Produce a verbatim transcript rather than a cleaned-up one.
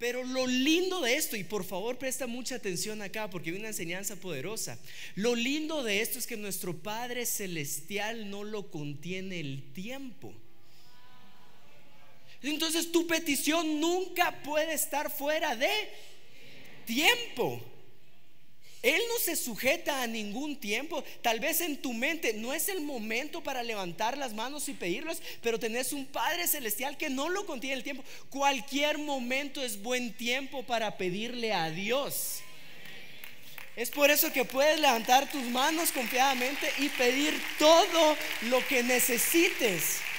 Pero lo lindo de esto, y por favor presta mucha atención acá porque hay una enseñanza poderosa. Lo lindo de esto es que nuestro Padre Celestial no lo contiene el tiempo. Entonces tu petición nunca puede estar fuera de tiempo. Él no se sujeta a ningún tiempo. Tal vez en tu mente no es el momento para levantar las manos y pedirlos, pero tenés un Padre Celestial que no lo contiene el tiempo. Cualquier momento es buen tiempo para pedirle a Dios. Es por eso que puedes levantar tus manos confiadamente y pedir todo lo que necesites.